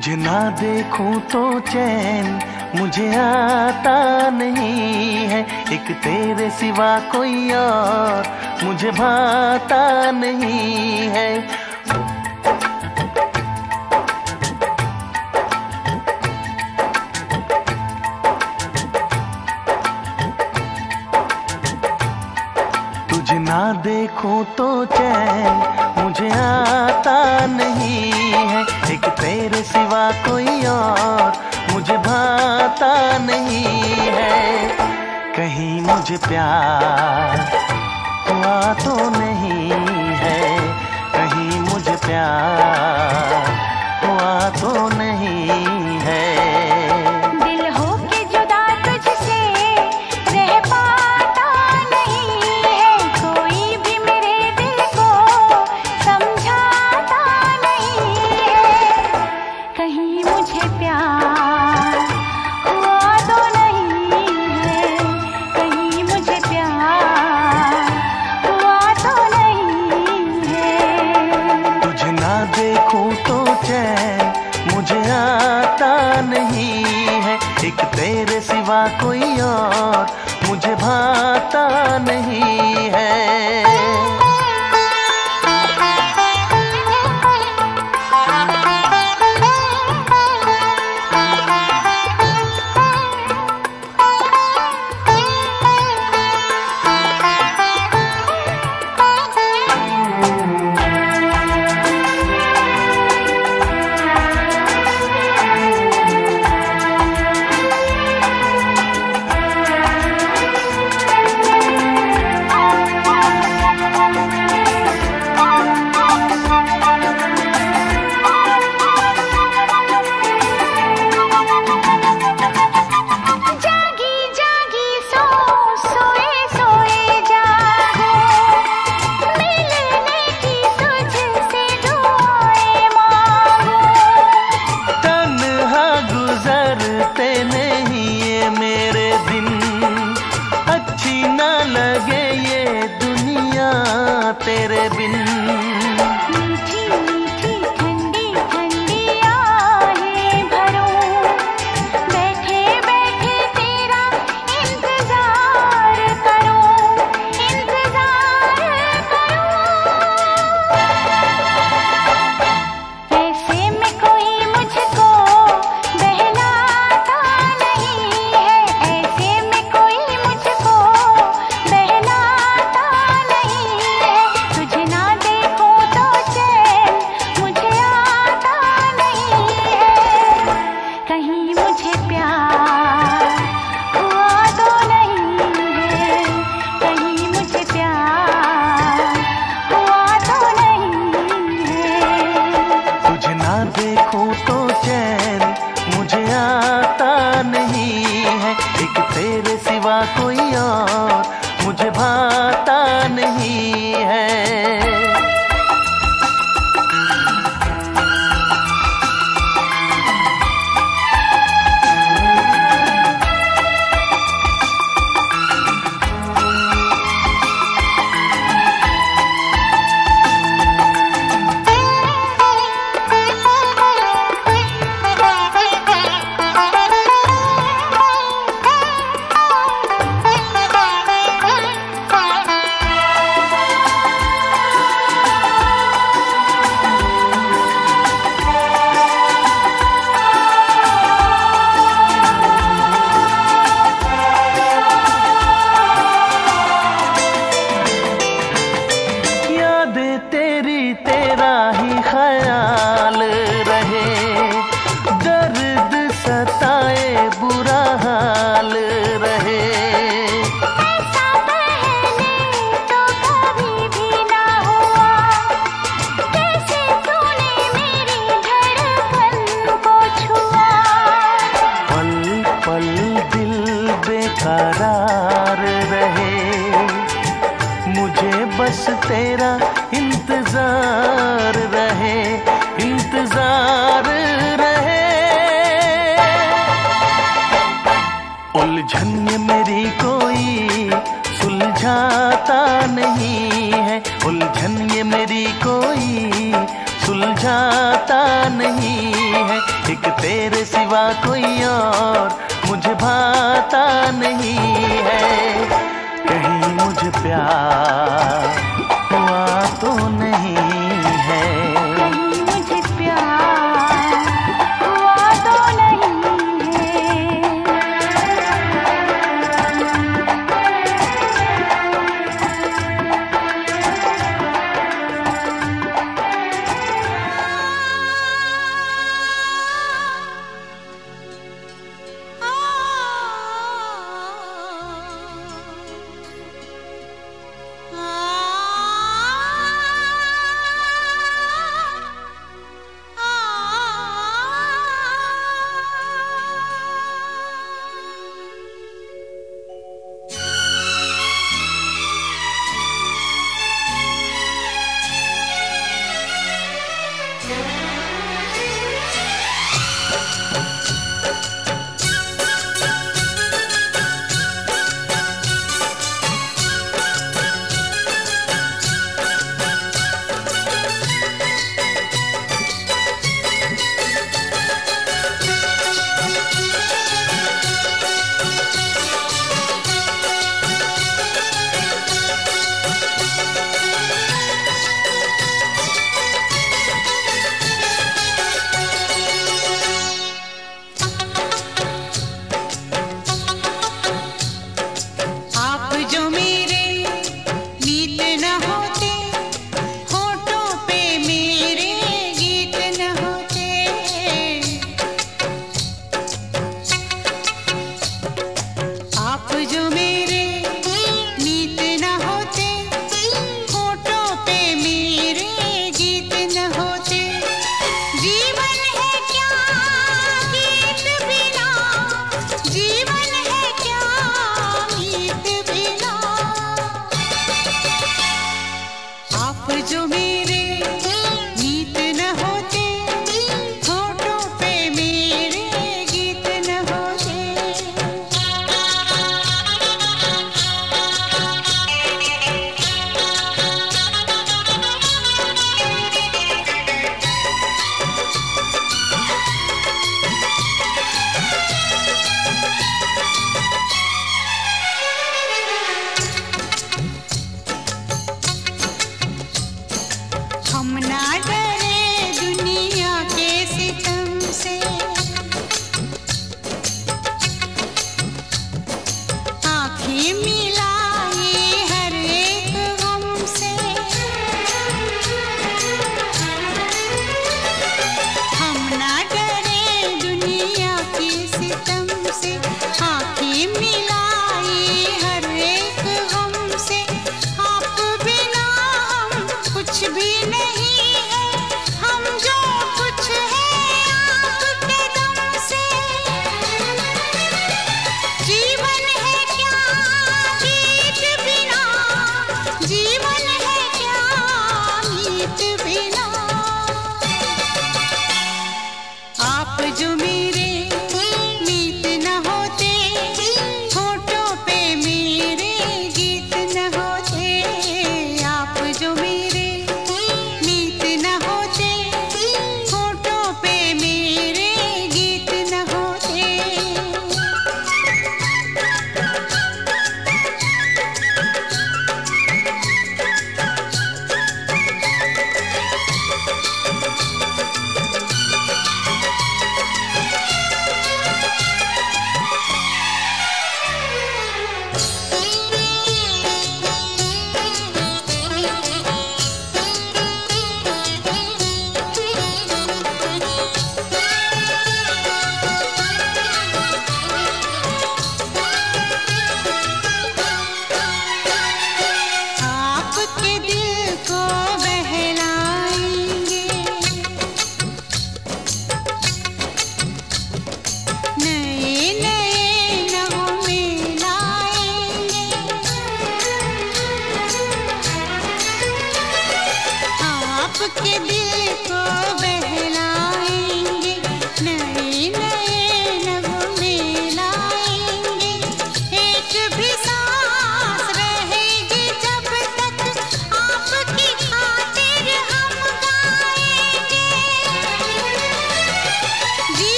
तुझे ना देखूं तो चैन मुझे आता नहीं है, एक तेरे सिवा कोई और मुझे भाता नहीं है। तुझे ना देखूं तो चैन मुझे आता नहीं है, एक तेरे सिवा कोई और मुझे भाता नहीं है। कहीं मुझे प्यार हुआ तो नहीं है, कहीं मुझे प्यार हुआ तो नहीं है। दिल हो के जुदा तुझसे रह पाता नहीं है, कोई भी मेरे दिल को समझाता नहीं है। कहीं मुझे प्यार हुआ तो नहीं है, कहीं मुझे प्यार हुआ तो नहीं है। तुझे ना देखूं तो चैन मुझे आता नहीं है, एक तेरे सिवा कोई और मुझे भाता नहीं है। तेरे बिन मीठी मीठी ठंडी ठंडी आहें भरूं, बैठे बैठे तेरा इंतजार करूं, इंतजार करूं। ऐसे में कोई मुझको बहलाता नहीं है, ऐसे में कोई मुझको बहलाता नहीं है। तुझे ना देखूं तो चैन मुझे आता नहीं है, कहीं मुझे प्यार हुआ तो नहीं है, कहीं मुझे प्यार हुआ तो नहीं है। तुझे ना देखूं तो चैन मुझे आता नहीं है, एक तेरे सिवा कोई और मुझे भाता नहीं है। तेरा ही ख्याल रहे, दर्द सताए बुरा हाल रहे। ऐसा पहले तो कभी भी ना हुआ, कैसे तूने मेरी धड़कन को छुआ। पल पल दिल बेकरार रहे, मुझे बस तेरा इंतजार रहे, इंतजार रहे। उलझन ये मेरी कोई सुलझाता नहीं है, उलझन ये मेरी कोई सुलझाता नहीं है। एक तेरे सिवा कोई और मुझे भाता नहीं है। कहीं मुझे प्यार हुआ तो नहीं है। कहीं मुझे प्यार हुआ तो नहीं है। आ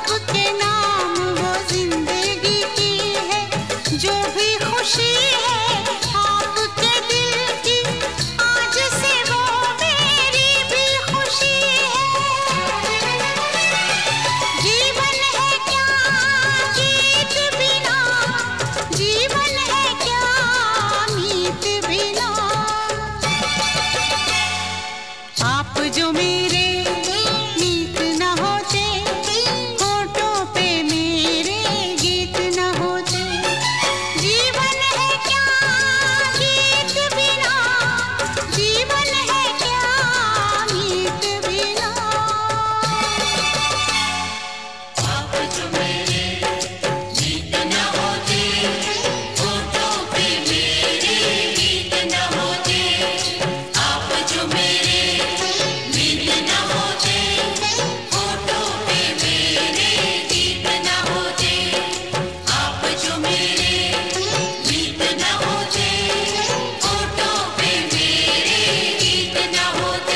आपके नाम वो जिंदगी की है, जो भी खुशी है आपके दिल की, आज से वो मेरी भी खुशी है। जीवन है क्या गीत बिना, जीवन है क्या मीत बिना, आप जो मेरे मीत न होते, होठों पे मेरे गीत न होते। जीवन है क्या गीत बिना, जीवन है क्या मीत बिना, आप जो मेरे मीत न होते, होठों पे मेरे गीत न होते, आप जो मेरे मीत न होते, होठों पे मेरे गीत न होते, आप जो मेरे मीत न होते, होठों पे मेरे गीत न होते।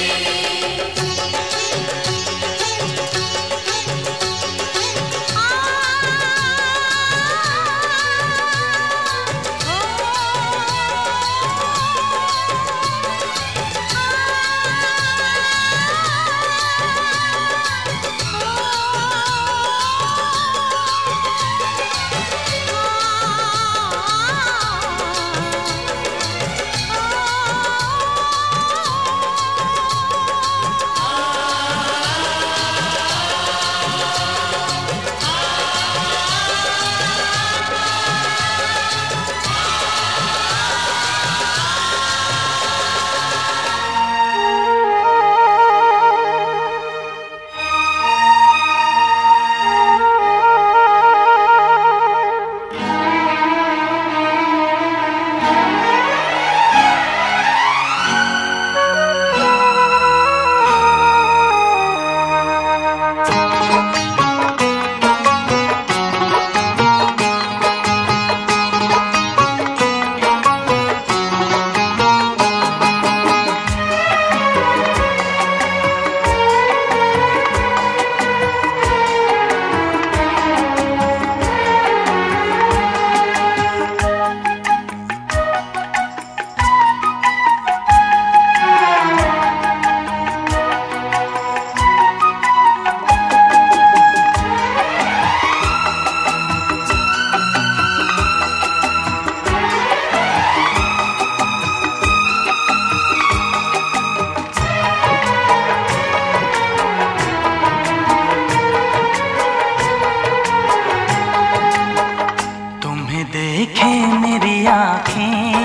तुम्हें देखे मेरी आँखें,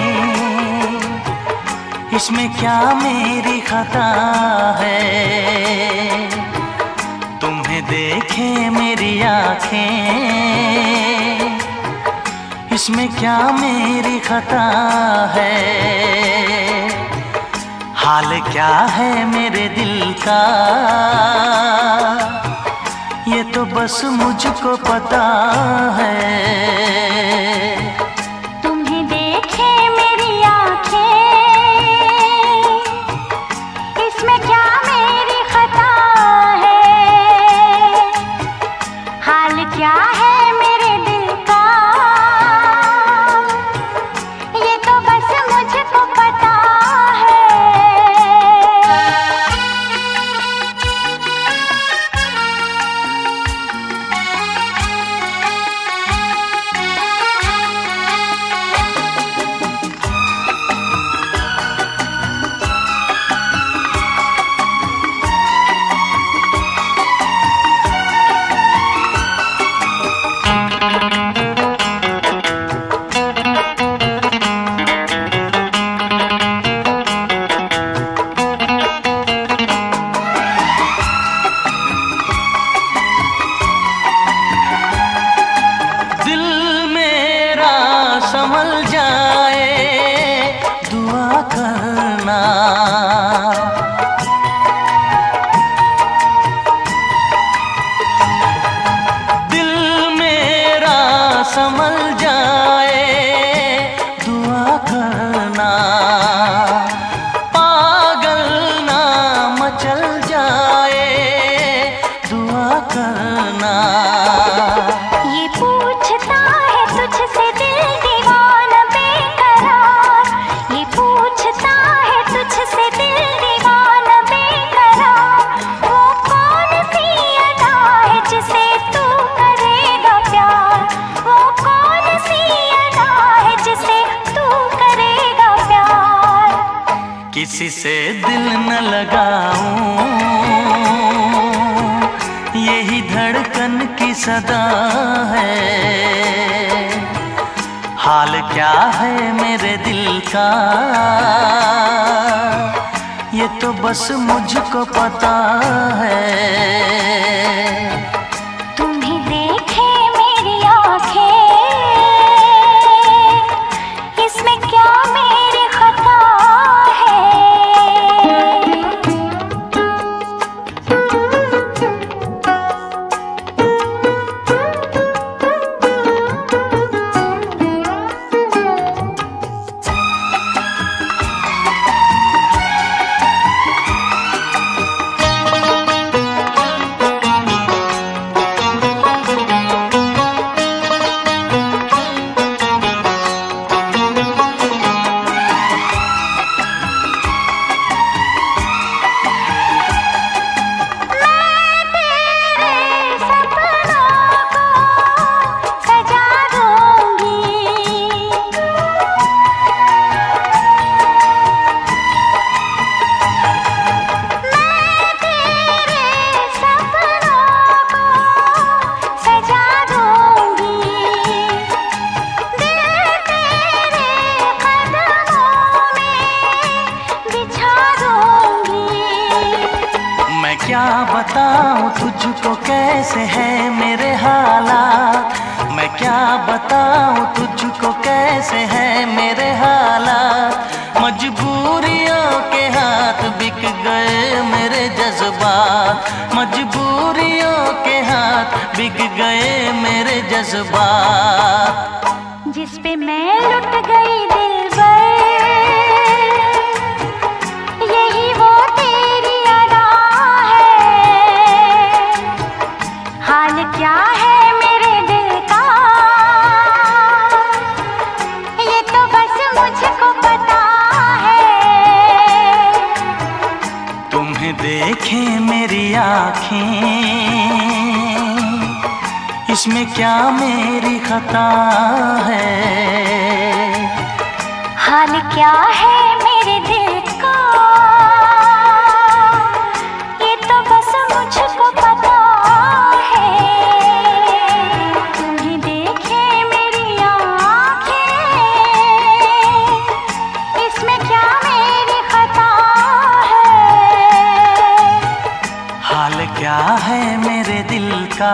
इसमें क्या मेरी खता है। तुम्हें देखे मेरी आँखें, इसमें क्या मेरी खता है। हाल क्या है मेरे दिल का, ये तो बस मुझको पता है। तुम्हें देखे मेरी आँखें, इसमें क्या मेरी खता है। हाल क्या है मेरे दिल का, ये तो बस मुझको पता है। किसी से दिल न लगाऊं, यही धड़कन की सदा है। हाल क्या है मेरे दिल का, ये तो बस मुझको पता है। तुम्हें देखे मेरी आंखें, इसमें क्या मेरी खता है। क्या बताऊं तुझको कैसे है मेरे हालात, मैं क्या बताऊं तुझको कैसे है मेरे हालात। मजबूरियों के हाथ बिक गए मेरे जज्बात, मजबूरियों के हाथ बिक गए मेरे जज्बात। जिस पे मैं लुट गई दिलबर, यही वो तेरी अदा है। हाल क्या है मेरे दिल का, ये तो बस मुझको पता है। तुम्हें देखे मेरी आँखें, इसमें क्या मेरी खता है। हाल क्या है मेरे दिल का, ये तो बस मुझको पता है। तुम्हें देखे मेरी आँखें, इसमें क्या मेरी खता है। हाल क्या है मेरे दिल का,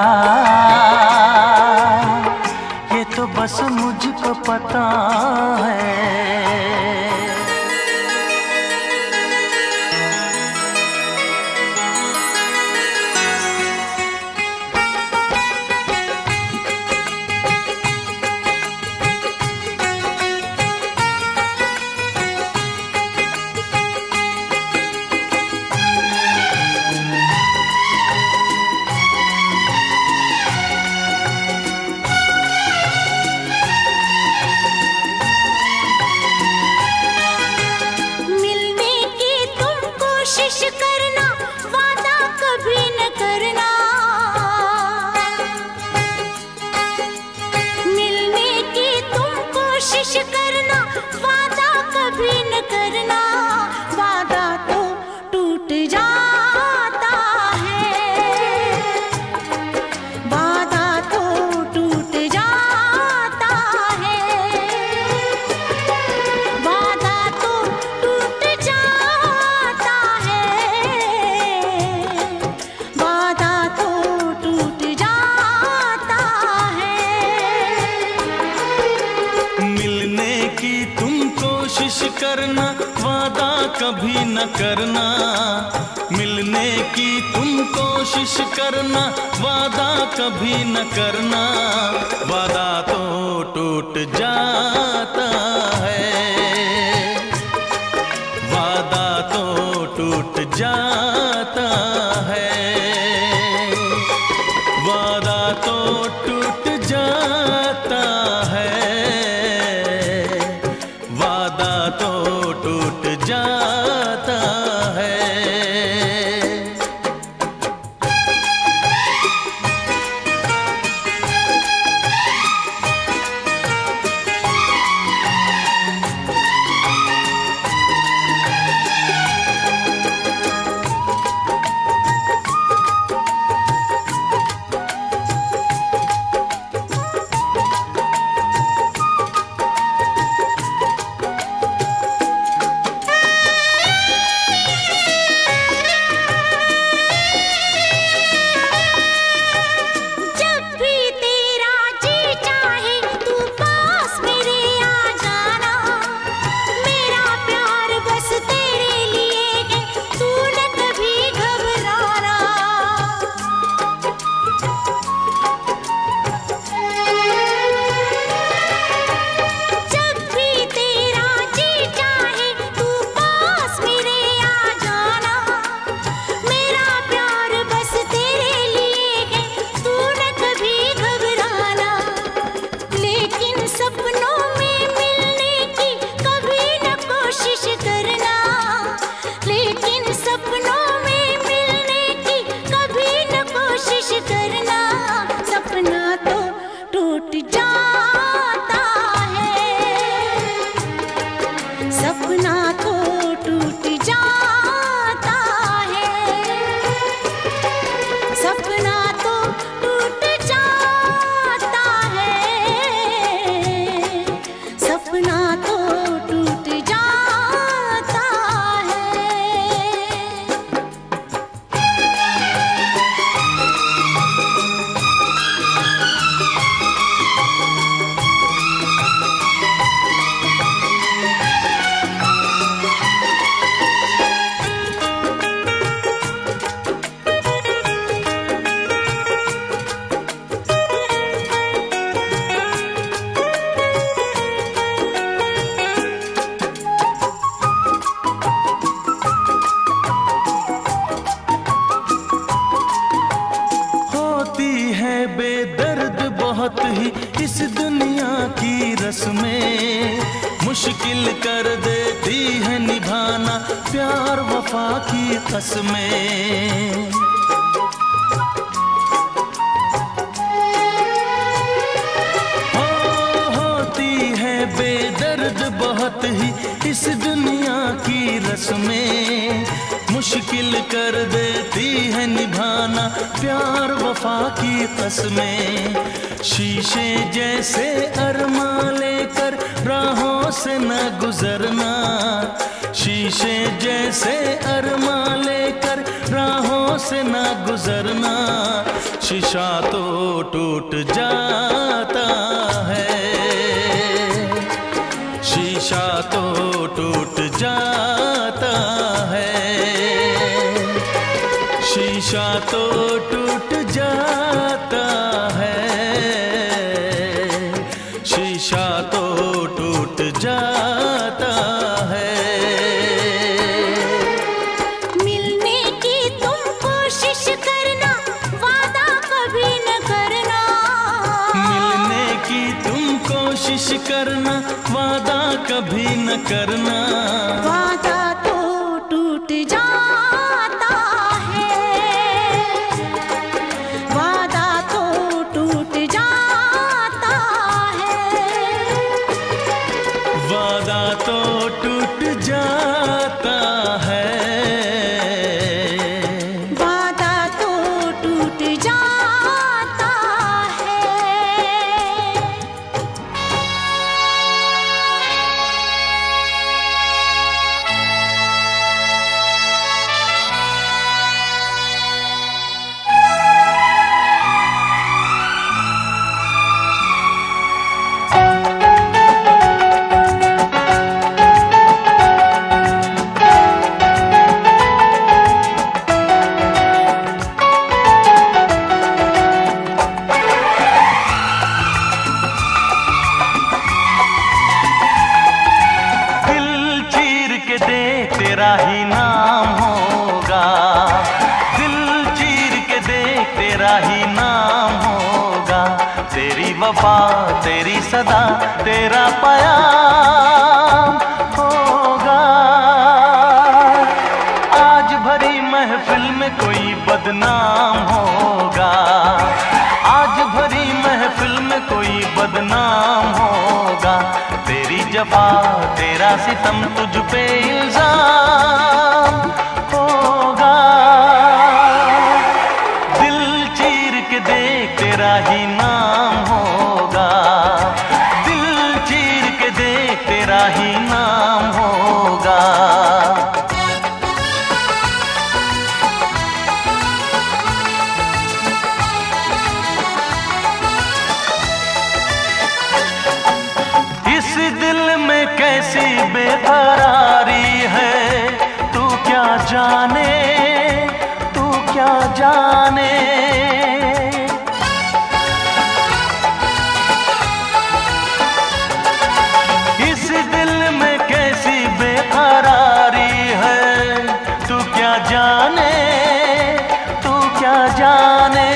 ये तो बस मुझको पता है। करना वादा कभी न करना, मिलने की तुम कोशिश करना वादा कभी न करना। वादा तो टूट जाता है, वादा तो टूट जाता है, वादा तो टूट जाता है, वादा तो टूट जाता है। इस दुनिया की रस्में मुश्किल कर देती है निभाना प्यार वफा की कसमें। होती है बेदर्द बहुत ही इस दुनिया की रस्में, मुश्किल कर देती है निभाना प्यार वफा की कसमें। शीशे जैसे अरमां लेकर राहों से न गुजरना, शीशे जैसे अरमां लेकर राहों से न गुजरना। शीशा तो टूट जाता है, शीशा तो टूट जाता है, शीशा तो टूट जाता है, शीशा तो टूट जाता है। मिलने की तुम कोशिश करना, वादा कभी न करना। मिलने की तुम कोशिश करना, वादा कभी न करना। वादा तो टूट जाता है, वादा तो टूट जाता है, वादा तो टूट जाता है, वादा तो टूट जाता है। तेरा ही नाम होगा, दिल चीर के देख तेरा ही नाम होगा। तेरी वफा तेरी सदा तेरा प्याम होगा। आज भरी महफिल में कोई बदनाम होगा, आज भरी महफिल में कोई बदनाम होगा। तेरी जफा तेरा सितम तुझ पे इल्जाम होगा। दिल चीर के देख तेरा ही नाम होगा, दिल चीर के देख तेरा ही नाम होगा। इस दिल में कैसी बेकरारी है, तू क्या जाने, तू क्या जाने। इस दिल में कैसी बेकरारी है, तू क्या जाने, तू क्या जाने।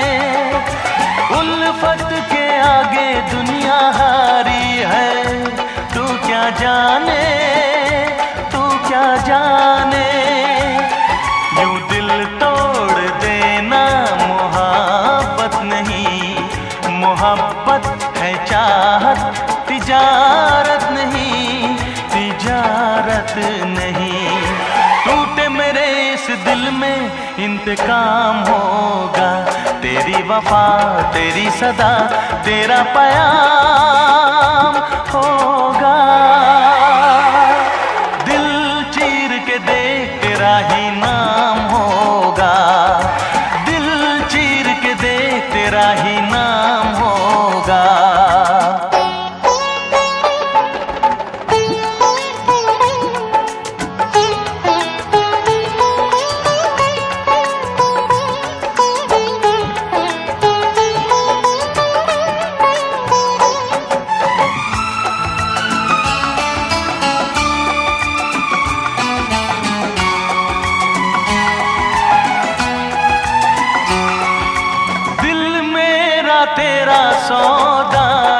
उल्फत के आगे दुनिया हारी है, तू क्या जाने, तू क्या जाने। यूं दिल तोड़ देना मोहब्बत नहीं, मोहब्बत है चाहत तिजारत नहीं, तिजारत नहीं। टूटे मेरे इस दिल में इंतकाम होगा। तेरी वफा तेरी सदा तेरा प्याम होगा। दिल चीर के देख तेरा ही नाम होगा, दिल चीर के देख तेरा ही नाम होगा। तेरा सौदा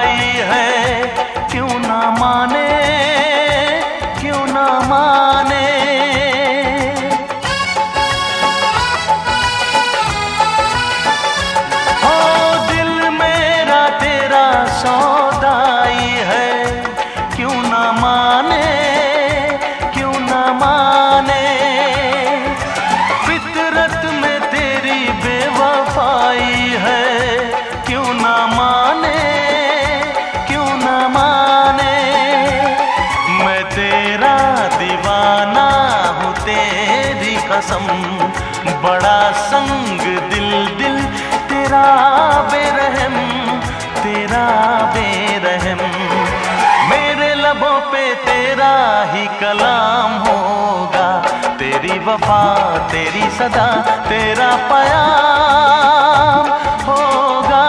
कसम, बड़ा संग दिल दिल तेरा बेरहम, तेरा बेरहम। मेरे लबों पे तेरा ही कलाम होगा, तेरी वफा तेरी सदा तेरा पयाम होगा।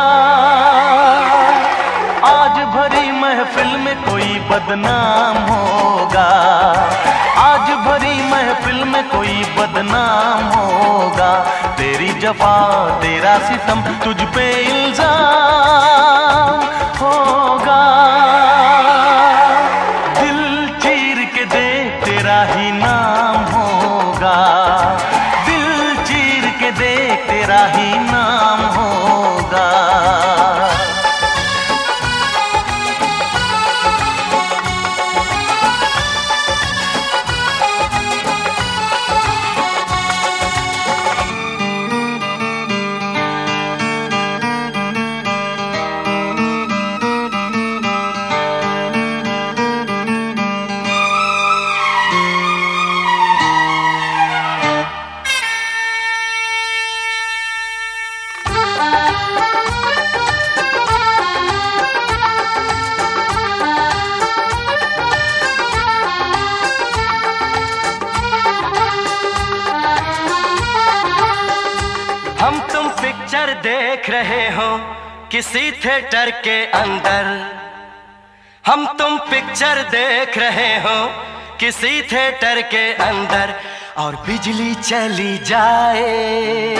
आज भरी महफिल में कोई बदनाम होगा, आज भरी महफिल में कोई बदनाम होगा। तेरी जफा तेरा सितम तुझ पे इल्जाम होगा। दिल चीर के देख तेरा ही नाम होगा, दिल चीर के देख तेरा ही नाम होगा। हम तुम पिक्चर देख रहे हो किसी थिएटर के अंदर, हम तुम पिक्चर देख रहे हो किसी थिएटर के अंदर, और बिजली चली जाए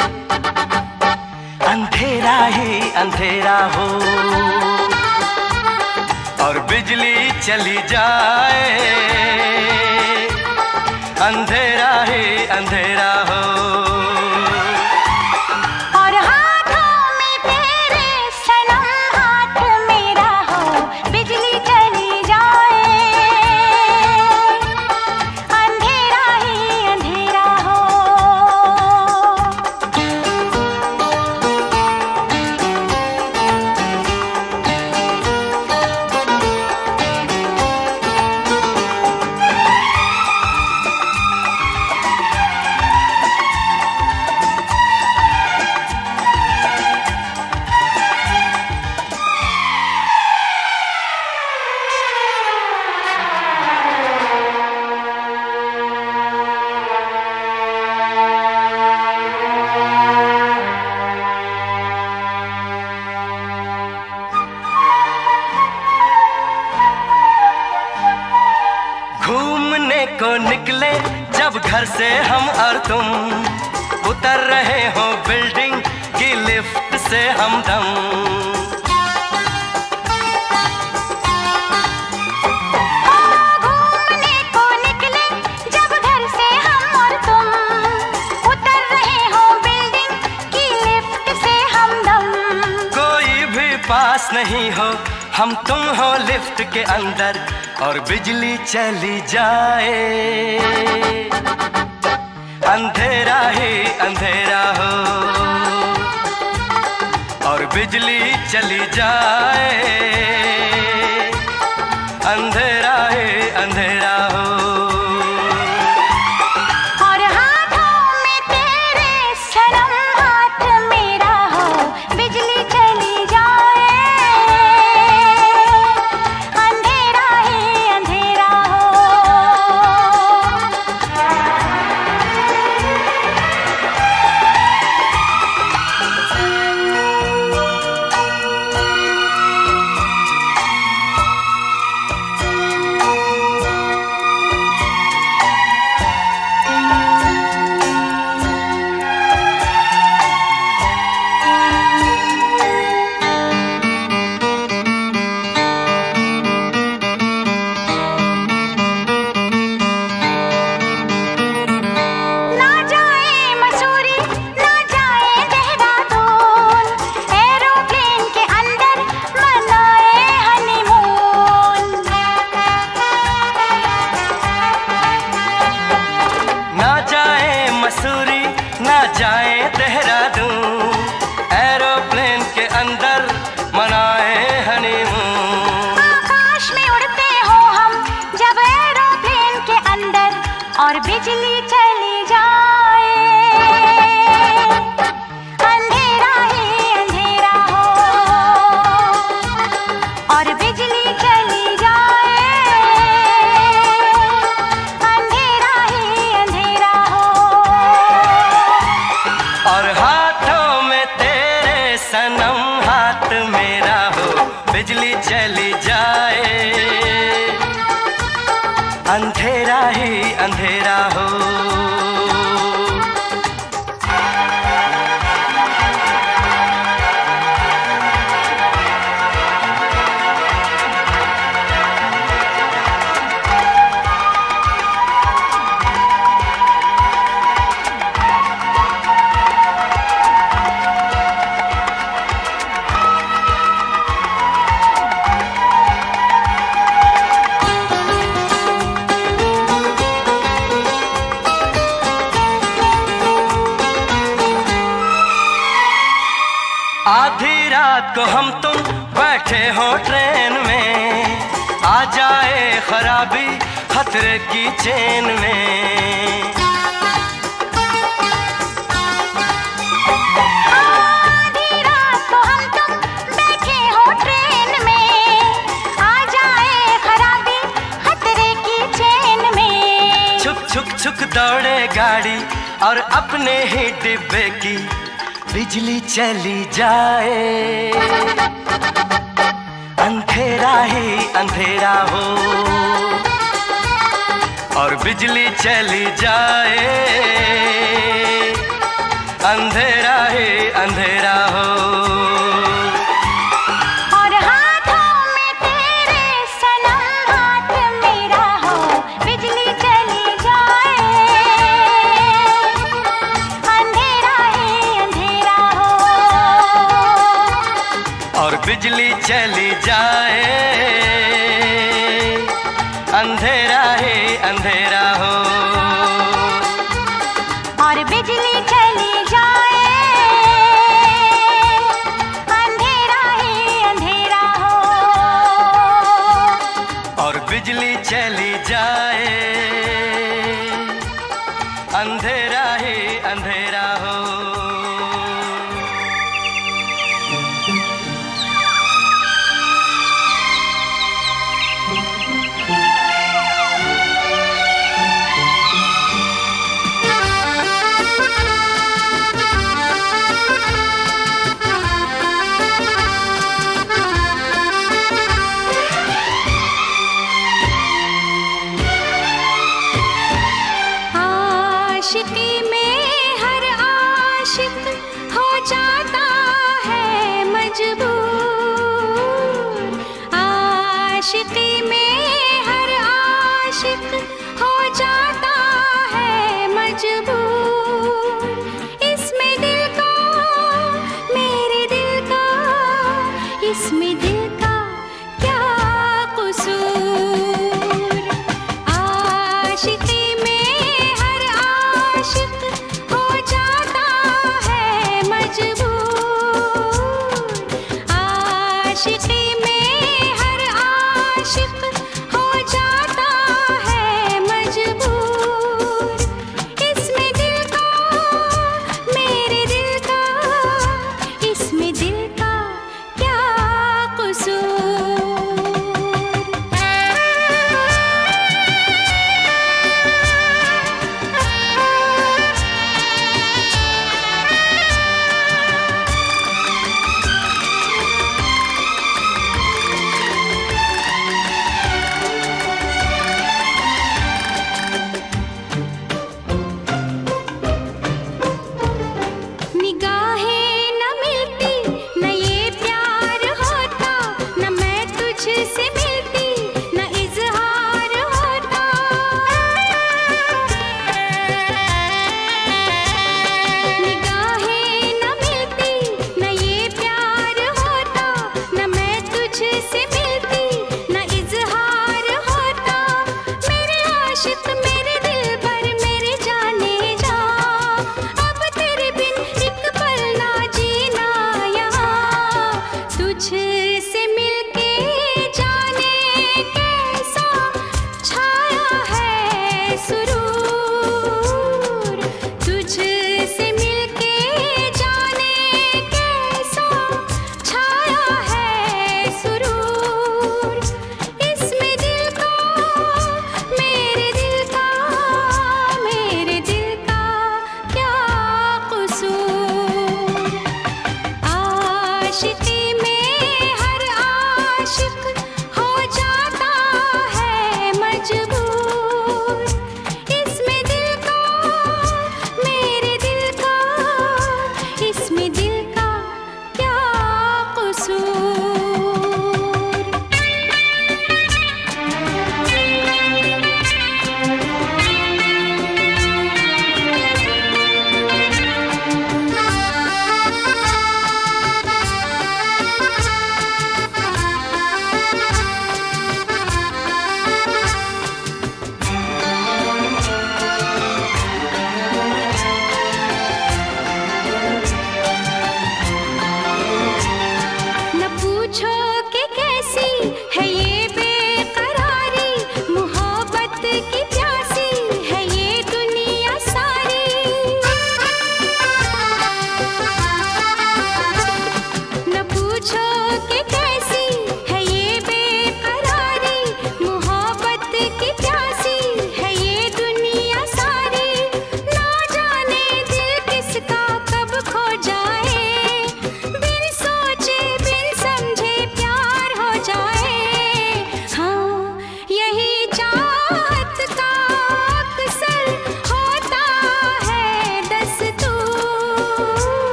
अंधेरा ही अंधेरा हो, और बिजली चली जाए अंधेरा ही अंधेरा हो। घूमने को निकले जब घर से हम और तुम, उतर रहे हो बिल्डिंग की लिफ्ट से हमदम। घूमने को निकले जब घर से हम और तुम, उतर रहे हो बिल्डिंग की लिफ्ट से हमदम। कोई भी पास नहीं हो, हम तुम हो लिफ्ट के अंदर, और बिजली चली जाए अंधेरा ही अंधेरा हो, और बिजली चली जाए अंधेरा ही अंधेरा हो। और हाथों में तेरे सनम हाथ मेरा हो, बिजली चली जाए अंधेरा ही अंधेरा हो। और बिजली चली जाए। अंधेरा हो। आधी रात को हम तुम बैठे हो ट्रेन में, आ जाए खराबी खतरे की चेन में। आधी रात को हम तुम बैठे हो ट्रेन में, आ जाए खराबी खतरे की चेन में। छुक छुक छुक दौड़े गाड़ी और अपने ही डिब्बे की बिजली चली जाए, अंधेरा ही अंधेरा हो। और बिजली चली जाए, अंधेरा ही अंधेरा हो। और हाथों में तेरे सनम हाथ मेरा हो, बिजली चली जाए, अंधेरा ही अंधेरा हो। और बिजली चली जाए, अंधेरा ही अंधेरा हो। और बिजली चली जाए, अंधेरा ही अंधेरा हो। और बिजली चली जाए, अंधेरा